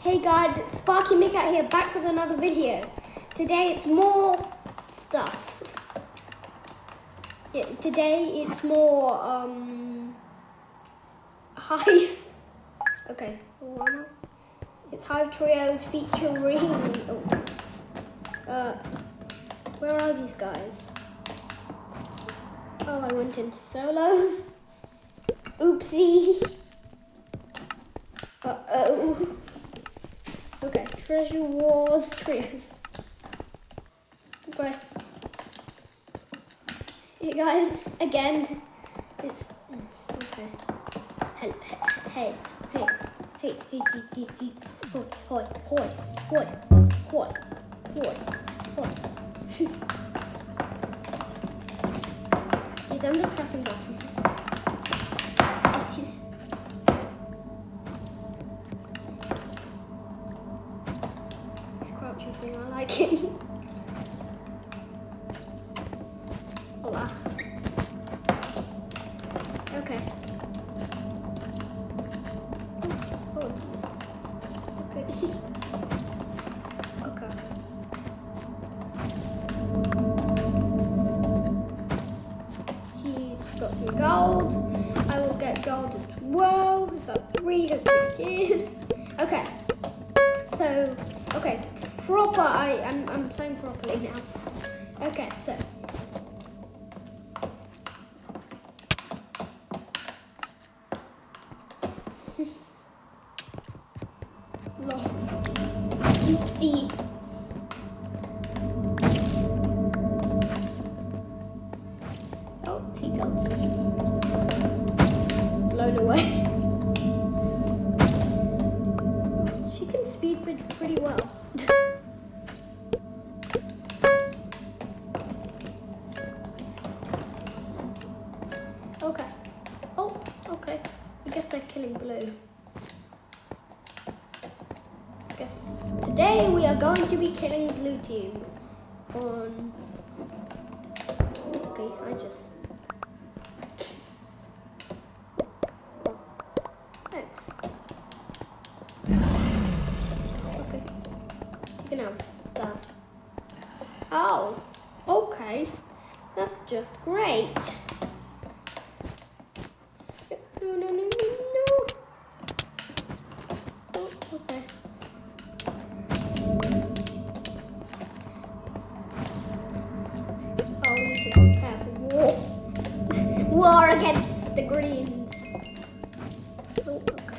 Hey guys, it's Sparky Micat here, back with another video. Today it's more stuff. Today it's more Hive. Okay, it's Hive Trios featuring. Where are these guys? Oh, I went into solos. Oopsie. Uh-oh. Okay, Treasure Wars Trios. Okay. Hey guys, again, it's okay. Hey, hoi. Jeez, I'm just pressing buttons. Oh, jeez. This crouching thing, I like it. Hola. Okay. Oh, jeez. Okay. Okay. He's got some gold. I will get gold as well. Is that 3? It is. Okay. So, okay. Proper. I'm playing properly now. Okay, so. Lost. Oopsie. Oh, he goes. Flown away. She can speed bridge pretty well. Okay. Oh, okay. I guess they're killing blue. Today we are going to be killing the blue team on. Okay, I just. Oh, thanks. Okay, you can have that. Oh, okay, that's just great. No. Oh, okay. War against the greens. Oh, okay.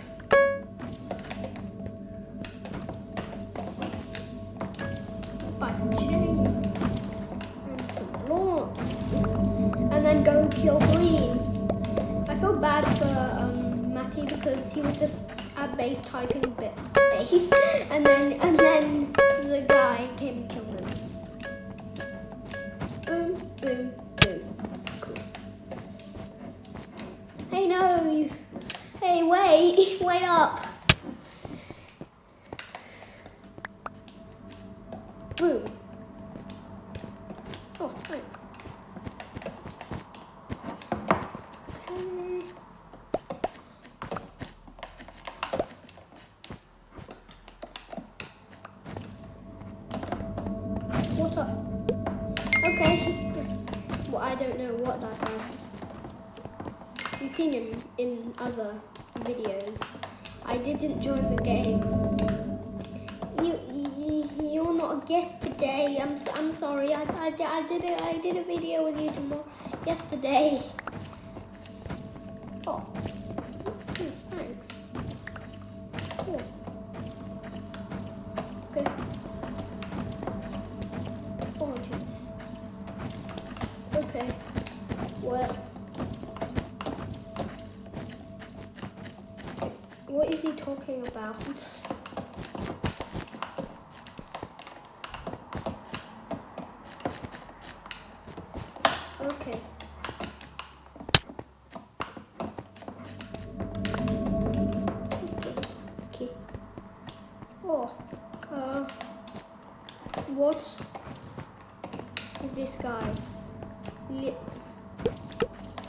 Buy some cherry and some blocks, and then go kill green. I feel bad for Matty because he was just at base typing base, and then the guy came and killed him. Boom, boom. Hey, no! Hey, wait up! Boom! Oh, thanks. Okay. What up? Okay. Well, I don't know what that is. You've seen him in other videos. I didn't join the game. You're not a guest today. I'm sorry. I did a video with you yesterday. Oh, thanks. Cool. Okay. Oh, jeez. Okay. Well. What is he talking about? Okay. Okay. Oh. What is this guy?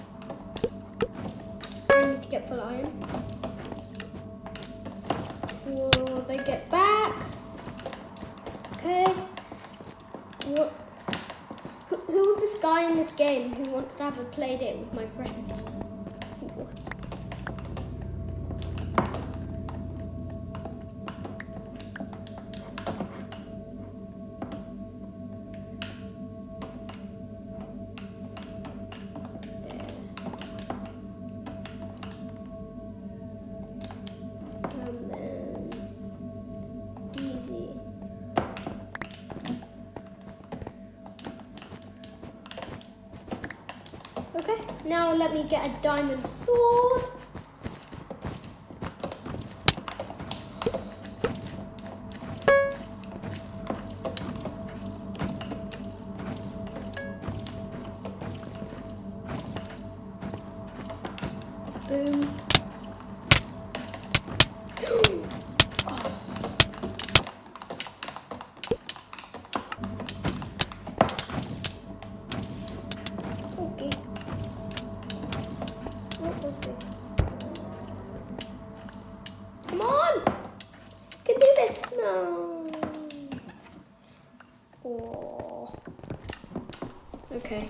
I need to get full iron. Will they get back? Okay. What? Who's this guy in this game who wants to have a play date with my friend? What? Okay, now let me get a diamond sword. Boom. Come on! Can do this. No. Oh. Okay.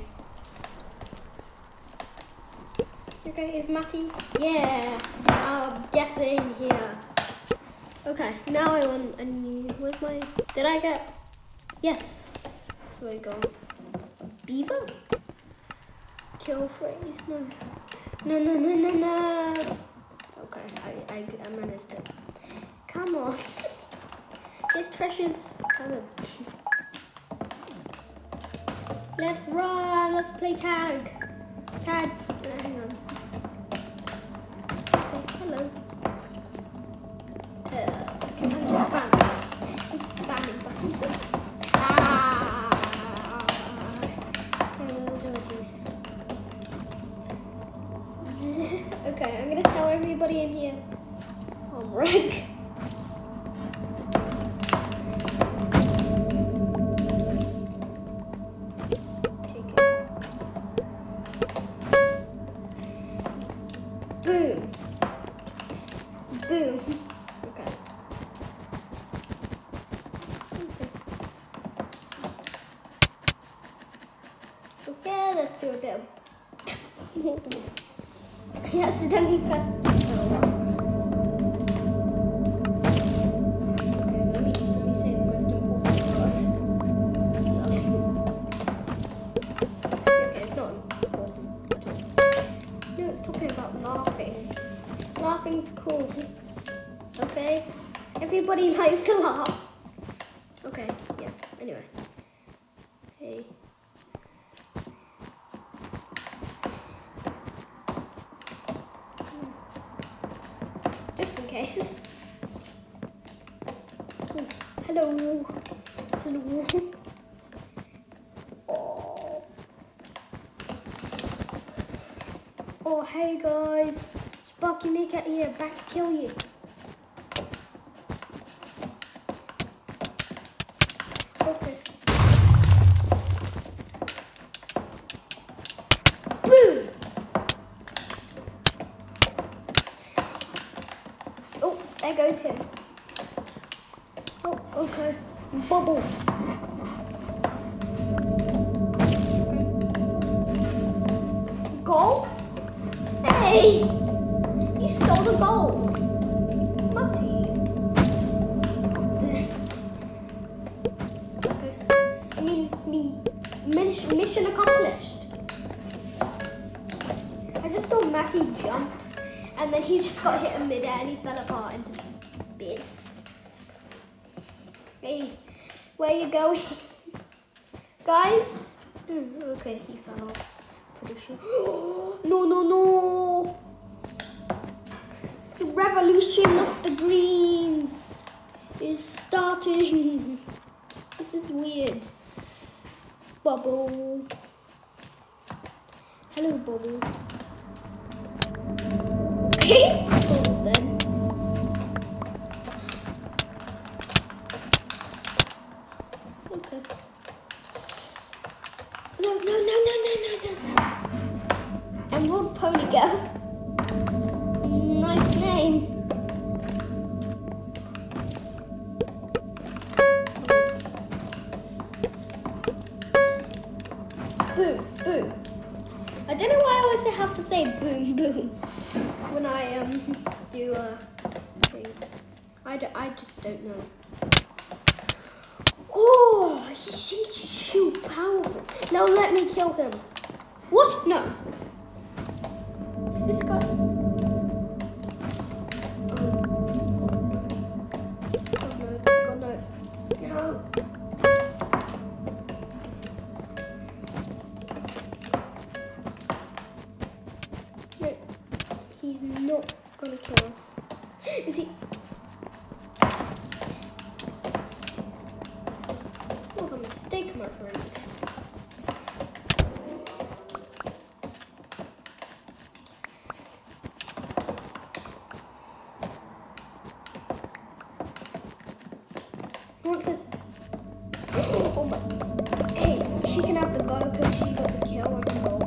Okay, is Matty? Yeah. I'm guessing here. Okay, now I want a new. Where's my? Did I get? Yes. So I go. Beaver? Kill phrase? No. No, no, no, no, no. Okay, I managed it. Come on. This treasure's kind of... Let's run. Let's play tag. Tag. Hang on. Okay, hello. Okay, I'm just spamming. I'm just spamming buttons. Hello, Georgies. Okay, I'm gonna tell everybody in here I'm rank. Boom. Boom. Okay. Okay, let's do a bit of... He accidentally pressed... Oh. Okay, let me say the most important part. Okay, it's not important at all. No, it's talking about laughing. Laughing's cool. Okay? Everybody likes to laugh. Okay, yeah, anyway. Hey. Just in case. Ooh, hello. Hello. Oh. Oh, hey guys. Sparky Maker here, back to kill you. Okay. Boom! Oh, there goes him. Oh, okay. Bubble. Okay. Goal? Hey! You stole the gold. Matty. Okay. I mean, mission accomplished. I just saw Matty jump. And then he just got hit in midair and he fell apart into bits. Hey, where are you going? Guys? Okay, he fell off. Pretty sure. No, no, no! The revolution of the greens is starting. This is weird. Bubble. Hello, Bubble. Okay, balls then. Okay. No, no, no, no, no, no, no. Emerald Pony Girl. Nice name. say boom boom when I do a thing. I just don't know. Oh, he's so powerful. Now let me kill him. What? No. Is this guy? God no. God no. No. No. He's not gonna kill us. Is he? That was a mistake, my friend. What's this? Oh my. Hey, she can have the bow because she got the kill on the gold.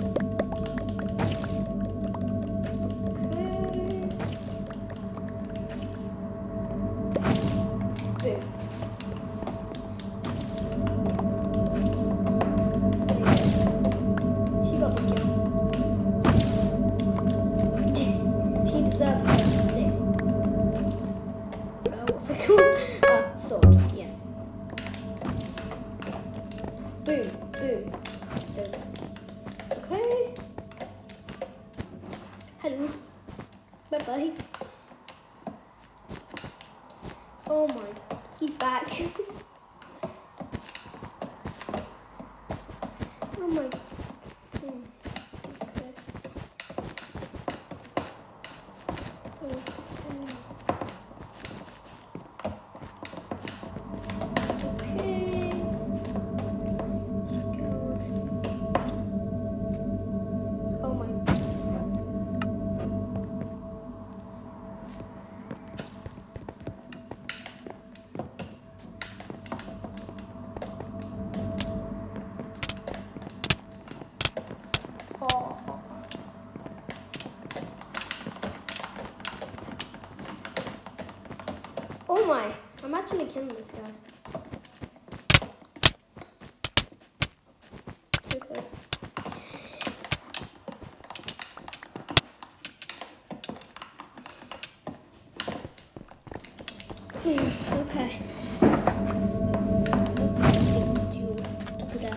Okay. Boom. She got the kill. She deserves the thing. What's it called? Sword, yeah. Boom, boom, boom. Okay. Hello. Bye-bye. Oh my, he's back. Oh my. Okay. Oh my, I'm actually killing this guy. So close. Okay. Let's see you to death.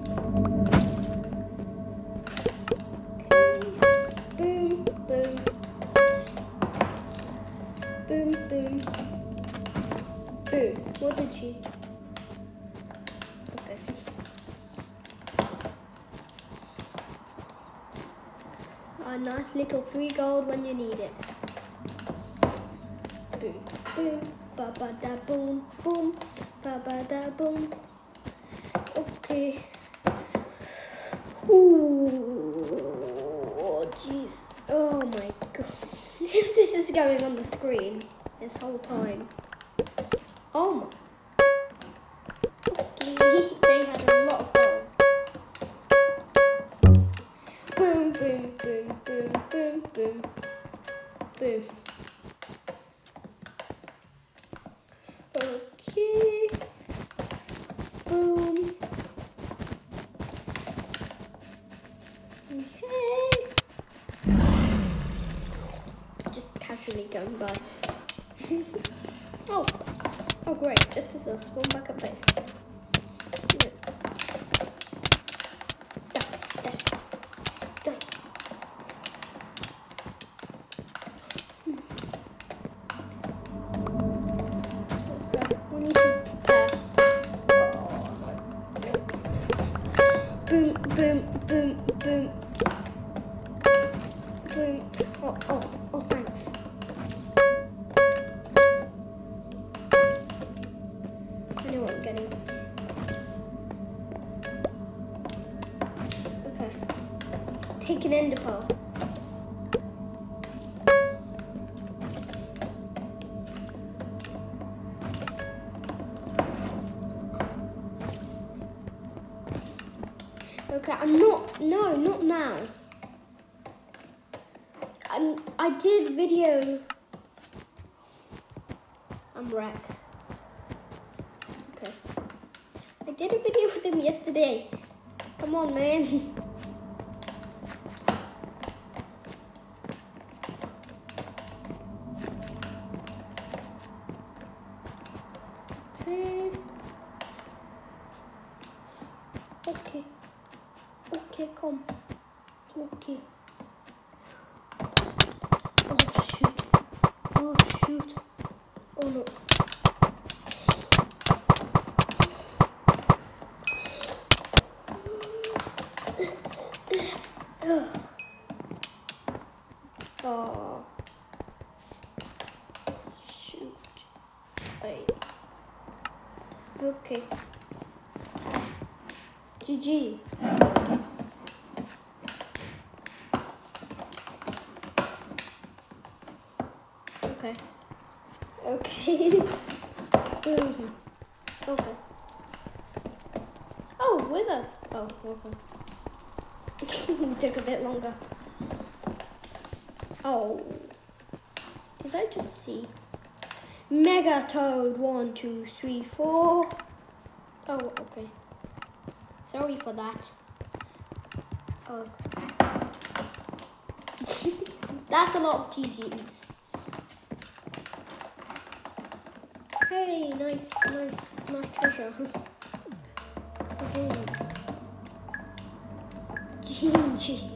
Okay. Boom, boom. Boom, boom. Boom. What did she? Okay. A nice little free gold when you need it. Boom, boom, ba ba da boom, boom, ba ba da boom. Okay. Ooh, oh jeez. Oh my god. If this is going on the screen this whole time. Oh my. Okay. They had a lot of gold. Boom, boom, boom, boom, boom, boom, boom. Okay. Boom. Okay. Just casually going by. Oh great, just as a spawn back at base. Die. Okay, we need to prepare. Boom, boom, boom, boom. Boom. Oh, thanks. I know what I'm getting. Okay. Take an ender pearl. Okay, no, not now. I did video. I'm wreck. Okay. I did a video with him yesterday. Come on, man. Oh. Shoot. Wait. Okay. GG. Okay. Okay. Okay. Oh, wither. Oh, okay. It took a bit longer. Oh. Did I just see? Mega Toad. 1, 2, 3, 4. Oh, okay. Sorry for that. Oh. That's a lot of GGs. Hey, nice treasure. Okay. G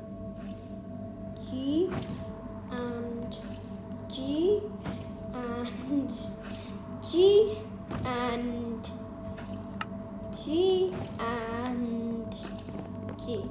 and G and G and G and G.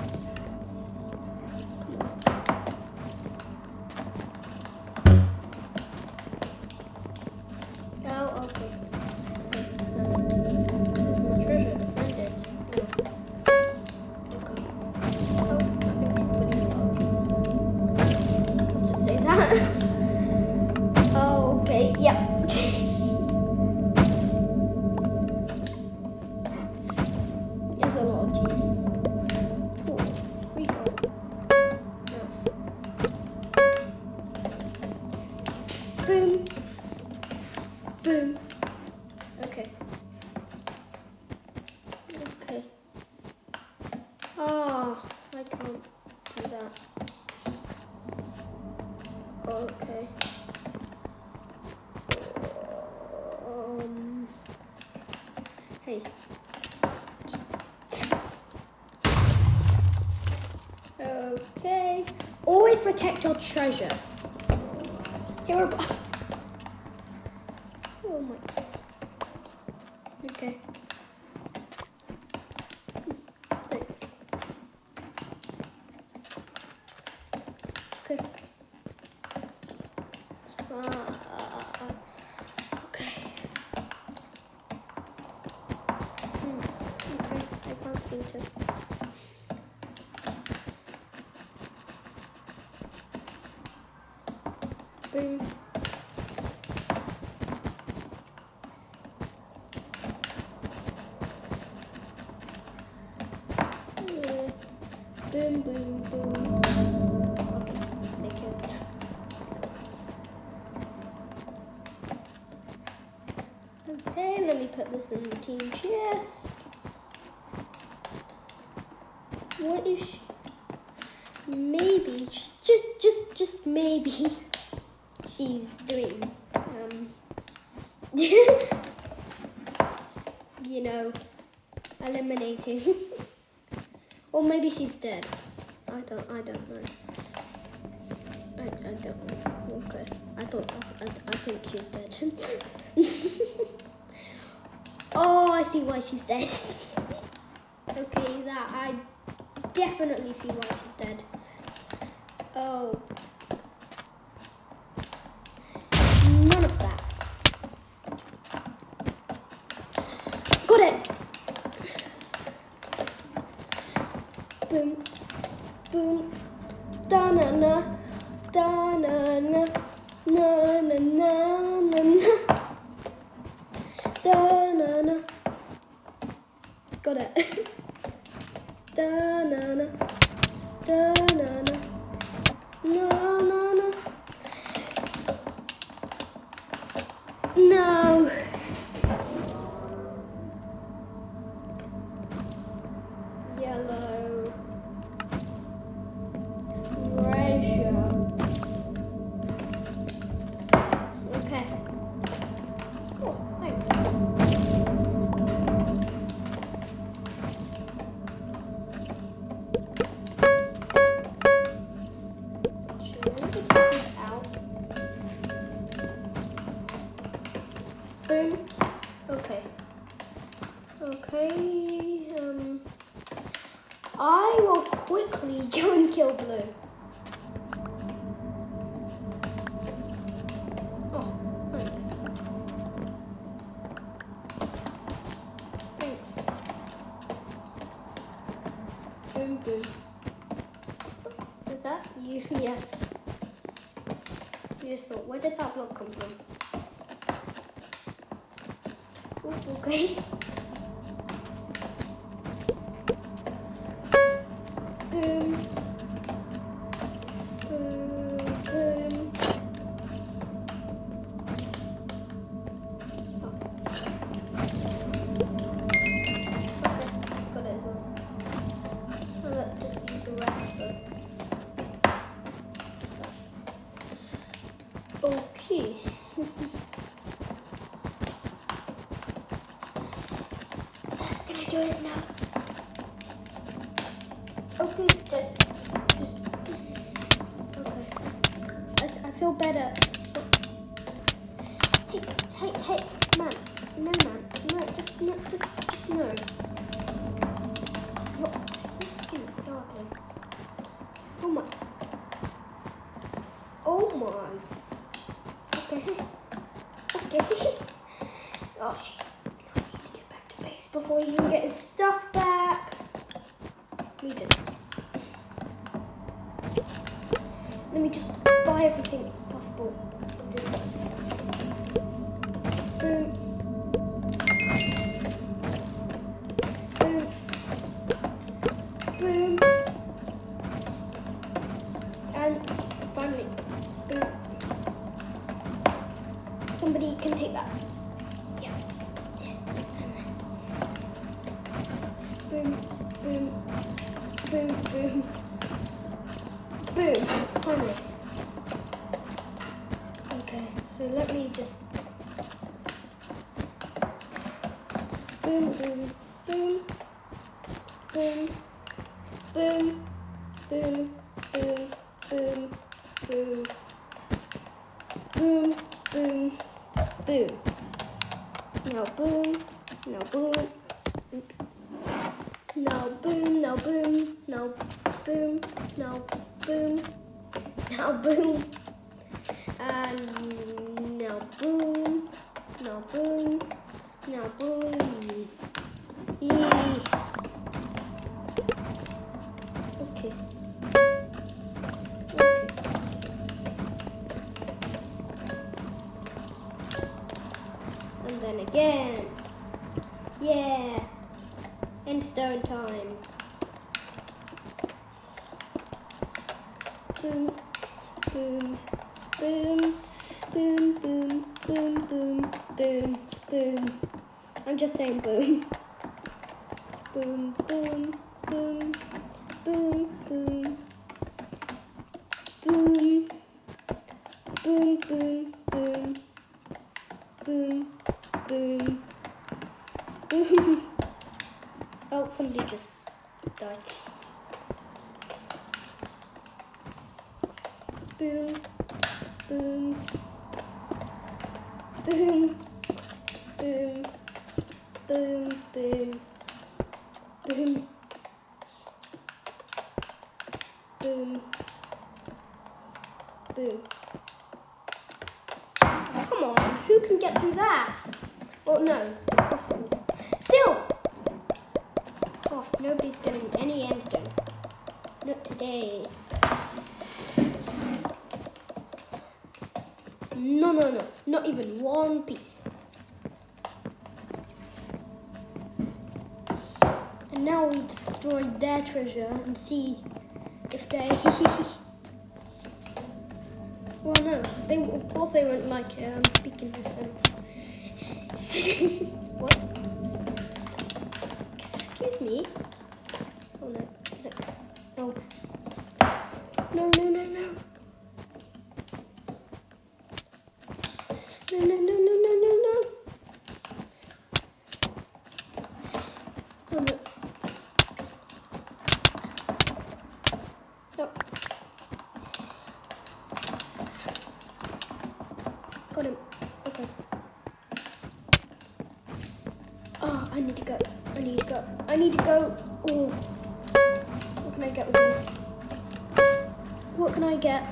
Oh, okay. This is my treasure. Defend it. Okay. Oh, I think he's putting a lot of these in there. Let's just say that. Oh, okay. Yep. There's a lot of G's. Oh, free gold. Nice. Boom. Boom. Okay. Okay. Oh, I can't do that. Okay. Hey. Okay. Always protect your treasure. Here above. Oh my. Okay. Thanks. Okay. Okay. Okay. I can't seem to. Boom. Boom, boom, boom. Okay, make it. Okay, let me put this in the team chest. What is she? Maybe, just maybe, she's doing, you know, eliminating. Or maybe she's dead. I don't know. I don't know. Okay. I think she's dead. Oh, I see why she's dead. Okay, that I definitely see why she's dead. Oh. None of that. Got it. Boom, boom, da na na, da na na, na na na na na, da na na. Got it. Da na na, da na na, na na na. No. Yellow treasure. Okay. Cool, thanks. Should I take this out? Boom. Okay. Okay. I will quickly go and kill Blue. You just thought, where did that block come from? Ooh, okay. Boom. Boom. Boom. Oh. Okay, it's got it as well. Well, let's just use the rest of it. Okay. Can I do it now? Okay, just okay. I feel better. Hey, man, no, just no. What? His skin is sopping. Oh my. Okay. Oh, jeez. I need to get back to base before he can get his stuff back. Let me just buy everything possible with this. Boom. Boom. Boom. And finally, boom. Somebody can take that. Yeah. Boom. Boom. Boom. Boom. Boom. Finally. Okay, so let me just boom, boom, boom, boom, boom, boom, boom, boom, boom, boom, boom, boom. Now boom, now boom, now boom, now boom, now boom, now boom, now boom, and now boom, now boom, now boom. Yay. Okay. And then again. Yeah. And stone time. Boom, boom, boom, boom, boom, boom, boom, boom, boom. I'm just saying boom. Boom, boom, boom, boom, boom, boom, boom, boom, boom, boom, boom, boom. Oh, somebody just died. Boom, boom, boom, boom, boom, boom, boom, boom, boom. Come on, who can get through that? Well, no, it's possible. Still! Oh, nobody's getting any endstone. Not today. No, not even one piece. And now we destroy their treasure and see if they... Well, no, of course they won't like it. I'm speaking in sense. What? Excuse me? Oh, no. Oh. No. No. Oh, no. No. Got him. Okay. Oh, I need to go. Oh. What can I get with these? What can I get?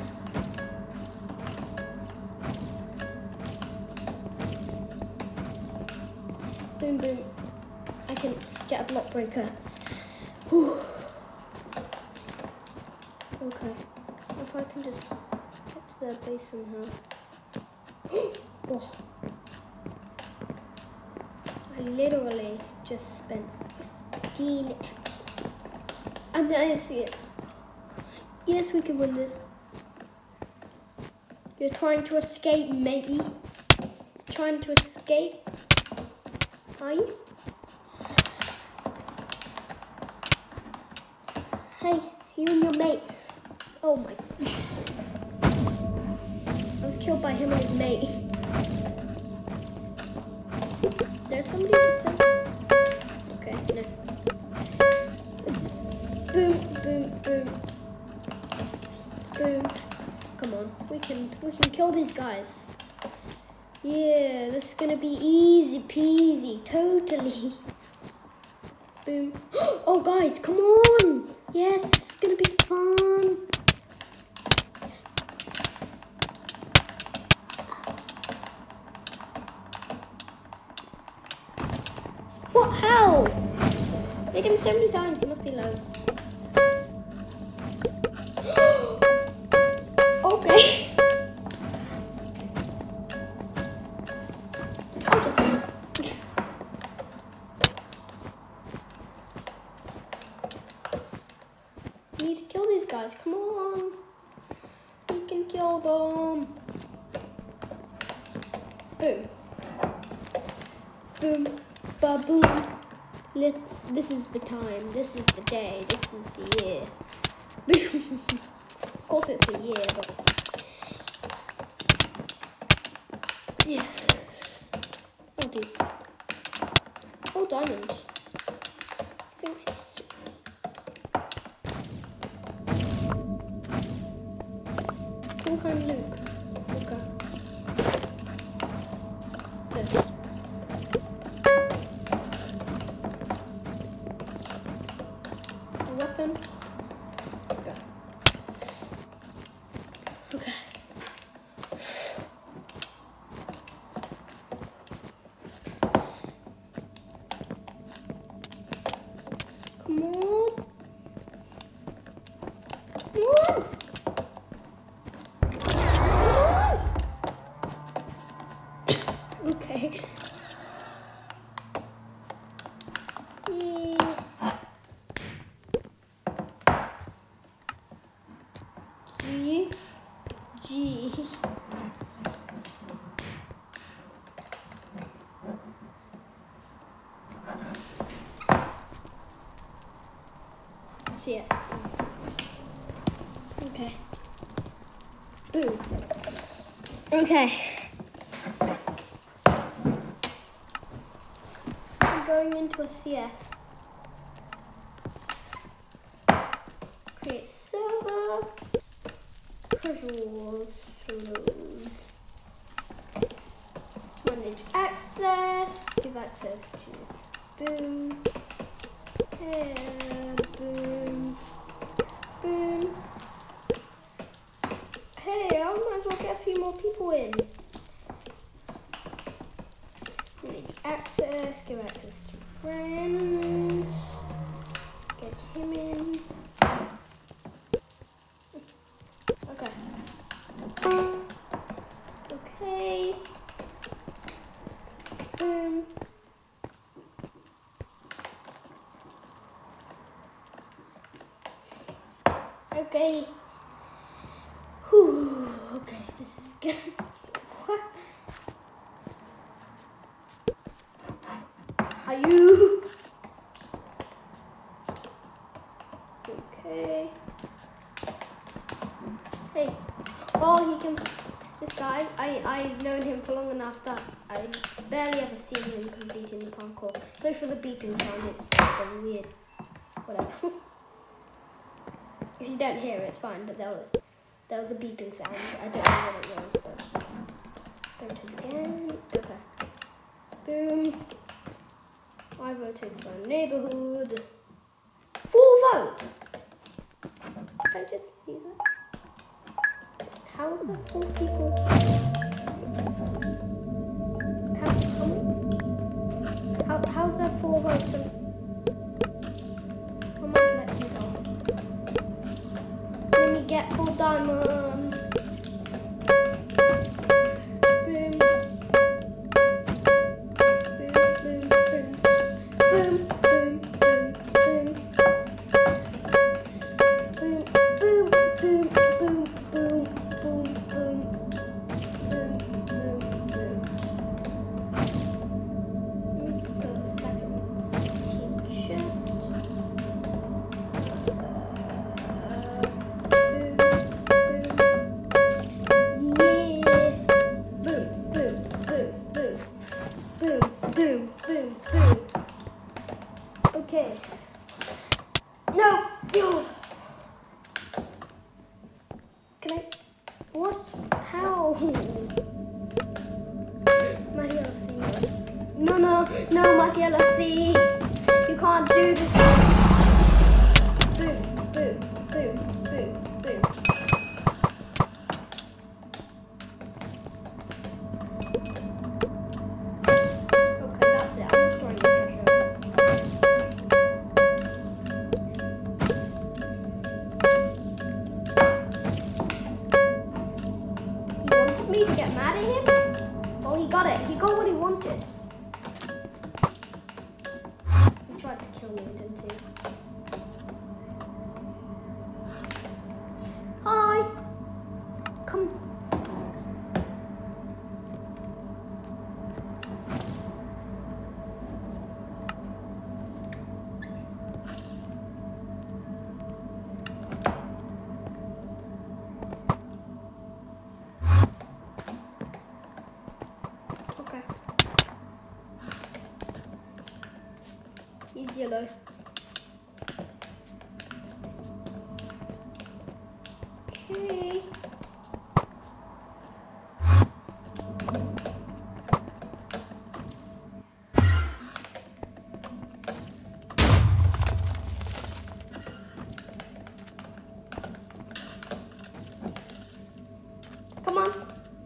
Boom, boom. I can get a block breaker. Whew. Okay. If I can just get to their base somehow. Oh. I literally just spent 15. And then I see it. Yes, we can win this. You're trying to escape, matey. Trying to escape. Are you? Hey, you and your mate. Oh my. I was killed by him and his mate. There's somebody just saying. Okay, no. Boom, boom, boom. Boom. Come on, we can kill these guys. Yeah, this is gonna be easy peasy, totally. Boom. Oh guys, come on! Yes, it's gonna be fun. What? How? Made him so many times, he must be low. Okay. Need to kill these guys. Come on. We can kill them. Boom. Boom. Ba-boom. This is the time. This is the day. This is the year. Of course it's a year, but yes. Oh dude. Oh, diamond. Thinks he's Wilhelm Luke. Okay. This. A weapon. Let's go. Okay. Come on. Come on. Okay. Yeah. G. See it. Okay. Boom. Okay. Going into a CS. Create server. Casual flows. Manage access. Give access to boom. Boom. Boom. Hey, I might as well get a few more people in. Manage access. Give access to friends. Get him in. Okay. Okay. Boom. Okay. Whew. Okay, this is good. What? Are you? Okay. Hey. Oh, he can. This guy, I've known him for long enough that I barely ever seen him completing the parkour. So for the beeping sound, it's just a weird, whatever. If you don't hear it, it's fine. But there was a beeping sound. I don't know what it was. But go to it again. Okay. Boom. I voted for neighborhood. Full vote. Did I just see that? How are the 4 people? How's there 4 votes? How much let me go? Let me get 4 diamonds. What? How? Matty LFC. No, Matty LFC. You can't do this. Boom, boom, boom, boom, boom. Okay, that's it. I'm destroying this treasure. He wanted me to get mad at him? Well, he got it. He got what he wanted. He tried to kill me, didn't he? Hi. Come. Okay. He's yellow. Okay. Come on.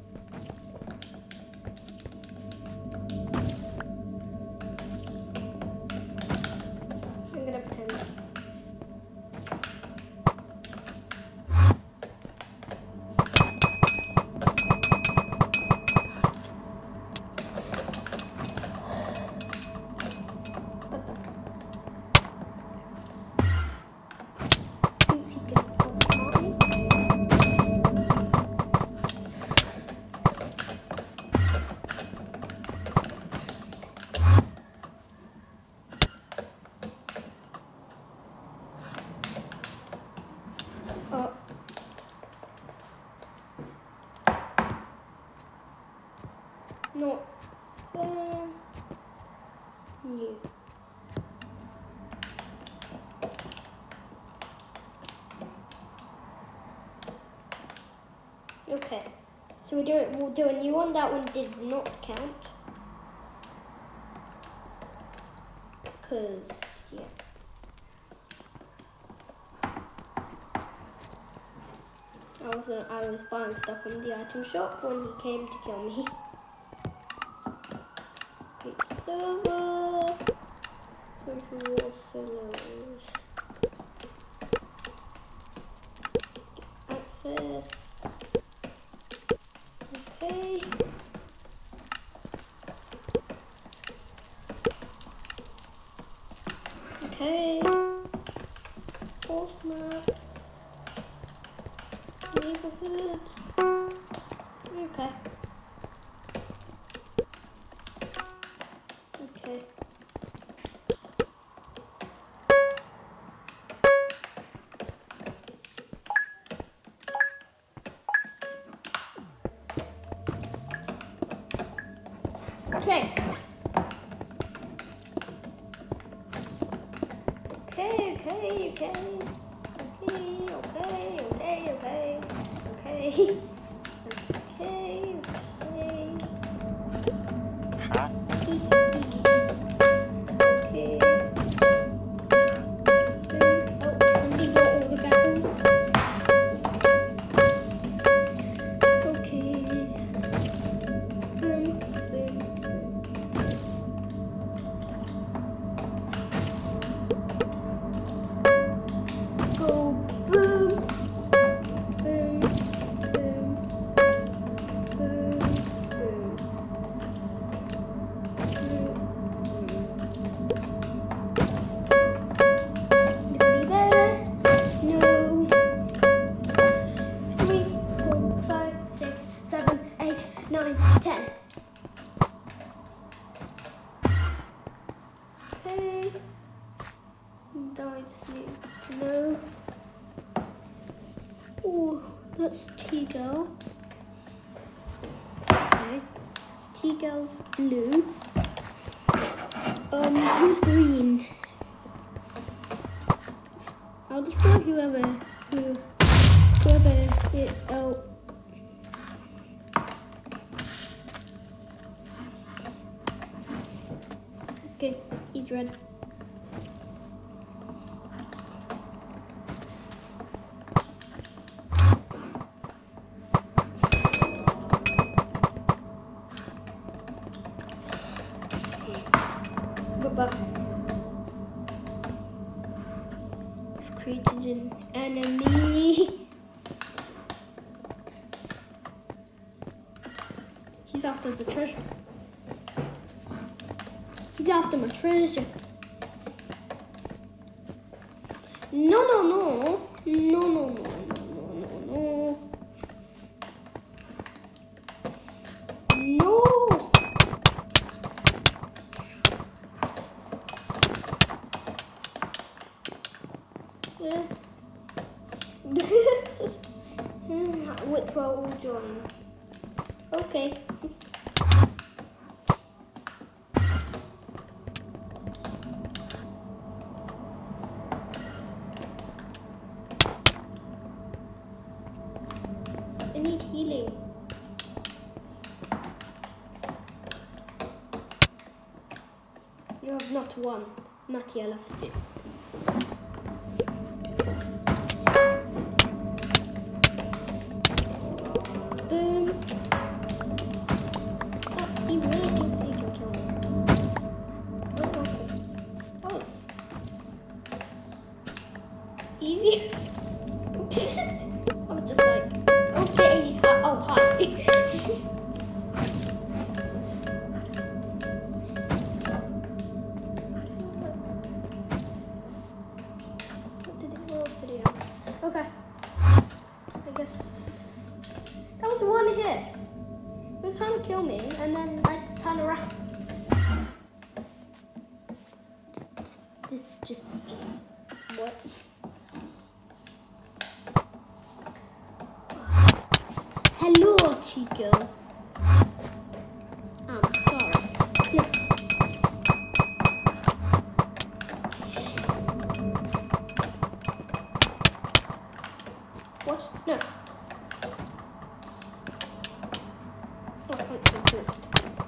I'm gonna pretend. Thinks he can outsmart me. Oh. Not fair. New. Okay. So we'll do a new one. That one did not count. Cause yeah. I was buying stuff from the item shop when he came to kill me. It's over. Visual fillers. Access. Okay. Okay. Force map. Neighborhood. Okay. Okay. Okay. That's T-Girl. Okay. T-Girl's blue. Who's green? I'll destroy whoever it, Okay, he's red. But I've created an enemy. He's after the treasure. He's after my treasure. No, no, no. No, no, no, no, no, no. No. Yeah. Which one will join? Okay. I need healing. You have not won. Matty, I love you. Boom. Oh, he really thinks he can kill me. Oh, okay. Oh, it's easy. I was just like, okay. Oh, hi. What else did he have? Okay. I guess that was one hit. He was trying to kill me, and then I just turned around. Just what? Hello, Chico. I'm sorry. No. What? No. Oh, I can't go first.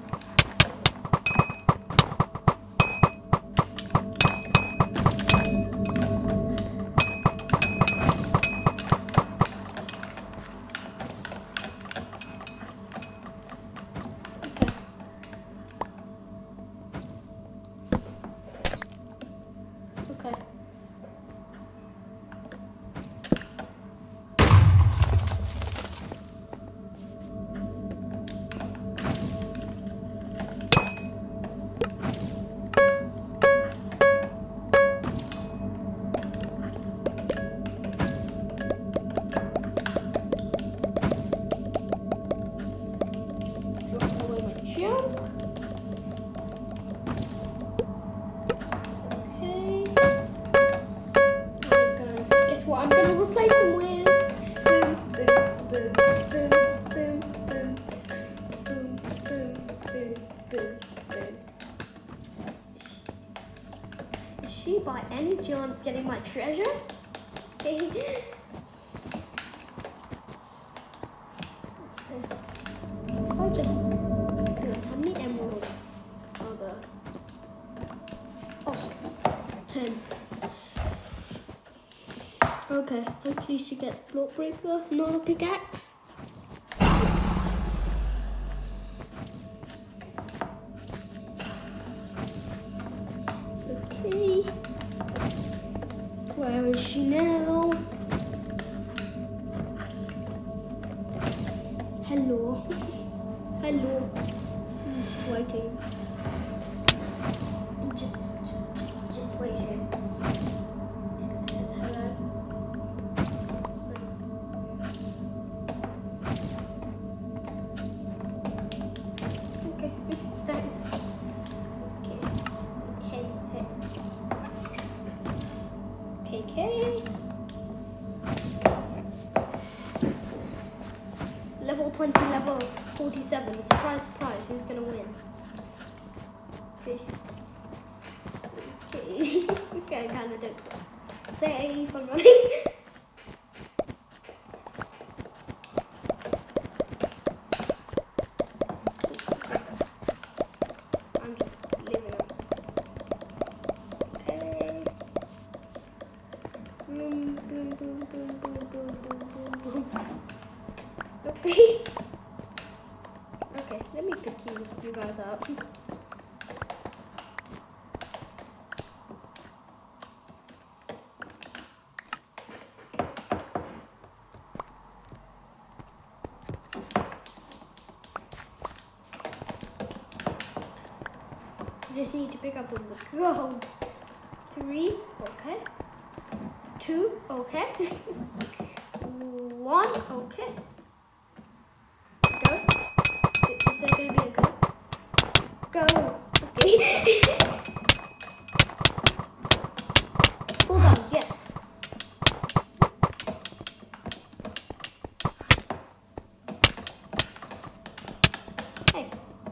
Okay. Drop away my junk. Guess what I'm gonna replace him with? Boom, boom, boom, boom, boom, boom, boom, boom, boom, boom. Is she by any chance getting my treasure? Okay. I'll just good. How many emeralds are there? Oh, 10. Okay, hopefully she gets block breaker, not a pickaxe. Okay. Where is she now? Hello. Hello. I'm just waiting. I'm just waiting. Hello. Okay, thanks. Okay. Hey. KK. Level 20, level 47. Surprise, surprise. Who's gonna win? Okay. Okay, I kinda don't say if I'm running. I'm just living up. guys up. Just need to pick up all the gold. 3, okay. 2, okay. 1, okay. Go. Is there gonna be a go? Go. Okay. Full done, yes. Hey.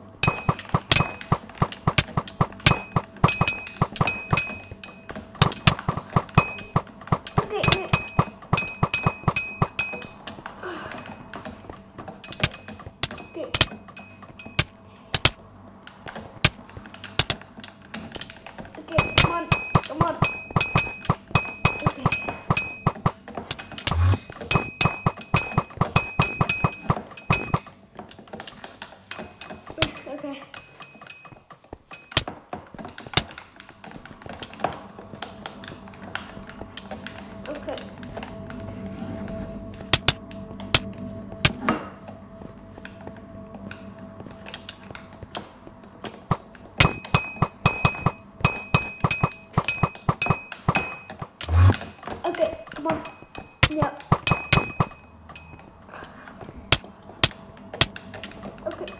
Okay, come on, come on. Okay. Okay. Okay. Okay, come on. Yeah. Okay.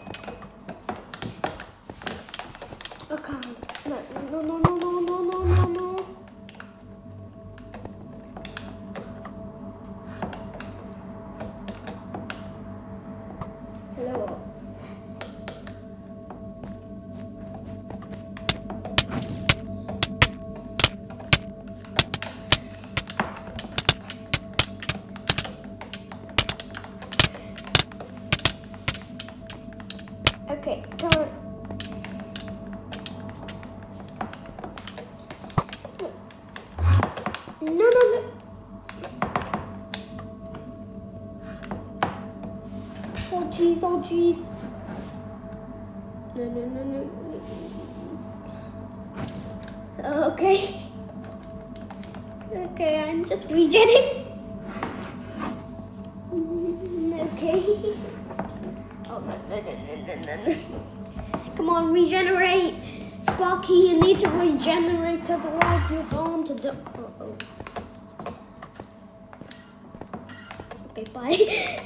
Okay. No, no, no, no, no, no, no, no. Hello. Okay, turn. No, no, no. Oh jeez, oh jeez. No, no, no, no. Okay. Okay, I'm just regenning. Okay. Oh, no, no, no, no, no, no. Come on, regenerate. Sparky, you need to regenerate, otherwise you're going to die. Uh-oh. Okay, bye.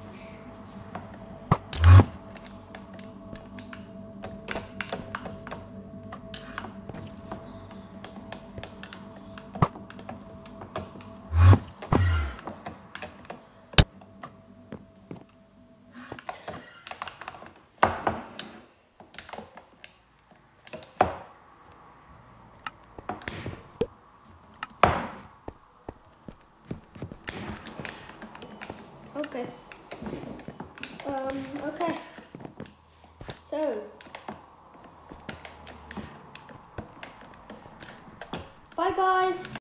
Okay. Okay. So. Bye, guys.